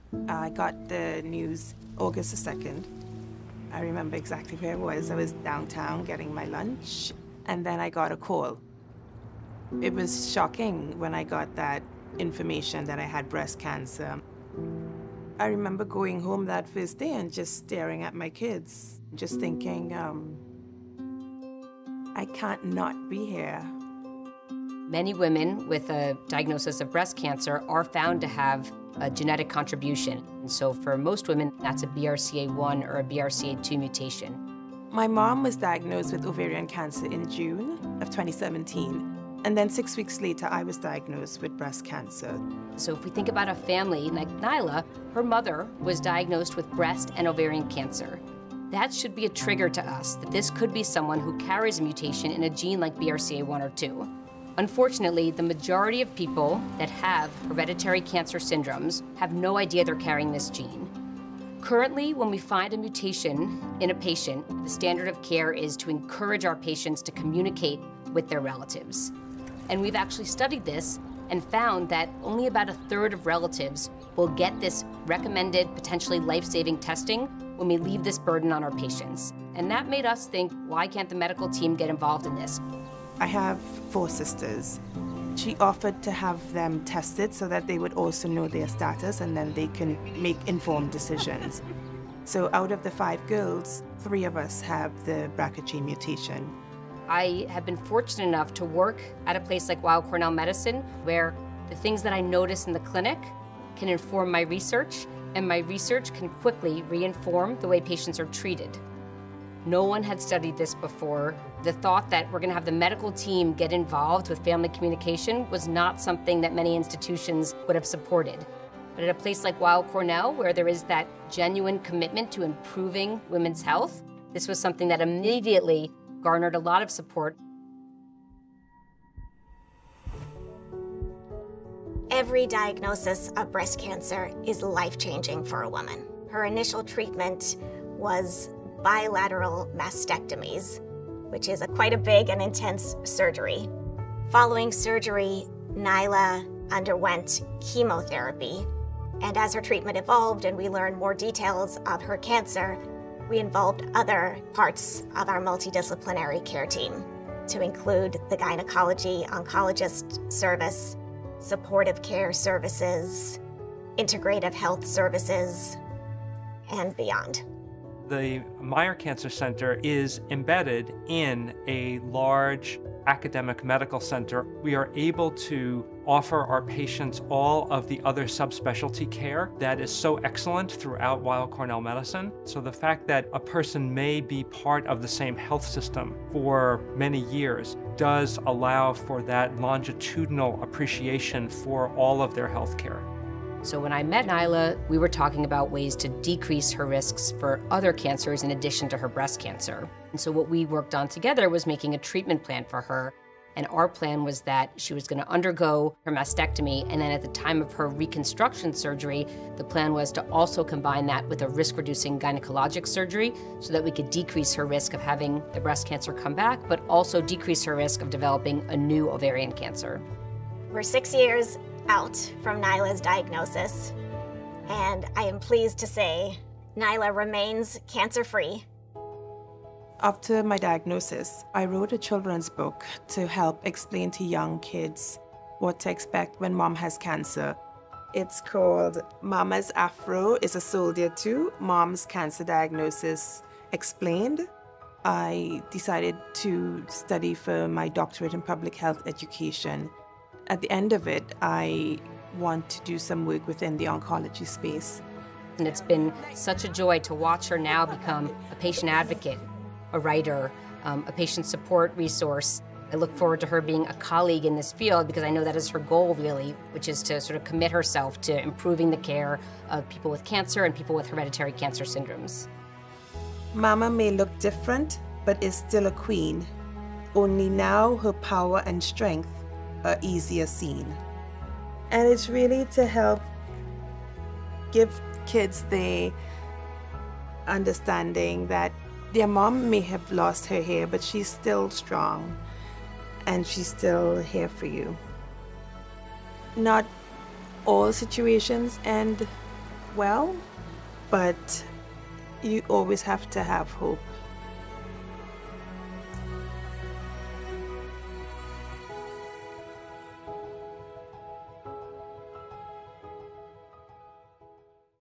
I got the news August the 2nd. I remember exactly where I was. I was downtown getting my lunch, and then I got a call. It was shocking when I got that information that I had breast cancer. I remember going home that first day and just staring at my kids, just thinking, I can't not be here. Many women with a diagnosis of breast cancer are found to have a genetic contribution. And so for most women, that's a BRCA1 or a BRCA2 mutation. My mom was diagnosed with ovarian cancer in June of 2017. And then 6 weeks later, I was diagnosed with breast cancer. So if we think about a family like Nila, her mother was diagnosed with breast and ovarian cancer. That should be a trigger to us that this could be someone who carries a mutation in a gene like BRCA1 or 2. Unfortunately, the majority of people that have hereditary cancer syndromes have no idea they're carrying this gene. Currently, when we find a mutation in a patient, the standard of care is to encourage our patients to communicate with their relatives. And we've actually studied this and found that only about a third of relatives will get this recommended, potentially life-saving testing when we leave this burden on our patients. And that made us think, why can't the medical team get involved in this? I have 4 sisters. She offered to have them tested so that they would also know their status and then they can make informed decisions. So out of the 5 girls, 3 of us have the BRCA gene mutation. I have been fortunate enough to work at a place like Weill Cornell Medicine, where the things that I notice in the clinic can inform my research, and my research can quickly re-inform the way patients are treated. No one had studied this before. The thought that we're going to have the medical team get involved with family communication was not something that many institutions would have supported. But at a place like Weill Cornell, where there is that genuine commitment to improving women's health, this was something that immediately garnered a lot of support. Every diagnosis of breast cancer is life-changing for a woman. Her initial treatment was bilateral mastectomies, which is quite a big and intense surgery. Following surgery, Nila underwent chemotherapy, and as her treatment evolved and we learned more details of her cancer, we involved other parts of our multidisciplinary care team to include the gynecology oncologist service, supportive care services, integrative health services, and beyond. The Meyer Cancer Center is embedded in a large academic medical center. We are able to offer our patients all of the other subspecialty care that is so excellent throughout Weill Cornell Medicine. So the fact that a person may be part of the same health system for many years does allow for that longitudinal appreciation for all of their health care. So when I met Nila, we were talking about ways to decrease her risks for other cancers in addition to her breast cancer. And so what we worked on together was making a treatment plan for her. And our plan was that she was going to undergo her mastectomy, and then at the time of her reconstruction surgery, the plan was to also combine that with a risk-reducing gynecologic surgery so that we could decrease her risk of having the breast cancer come back, but also decrease her risk of developing a new ovarian cancer. We're 6 years out from Nila's diagnosis, and I am pleased to say Nila remains cancer-free. After my diagnosis, I wrote a children's book to help explain to young kids what to expect when mom has cancer. It's called Mama's Afro is a Soldier Too, Mom's Cancer Diagnosis Explained. I decided to study for my doctorate in public health education. At the end of it, I want to do some work within the oncology space. And it's been such a joy to watch her now become a patient advocate, a writer, a patient support resource. I look forward to her being a colleague in this field because I know that is her goal really, which is to sort of commit herself to improving the care of people with cancer and people with hereditary cancer syndromes. Mama may look different, but is still a queen. Only now her power and strength are easier seen. And it's really to help give kids the understanding that their mom may have lost her hair, but she's still strong and she's still here for you. Not all situations end well, but you always have to have hope.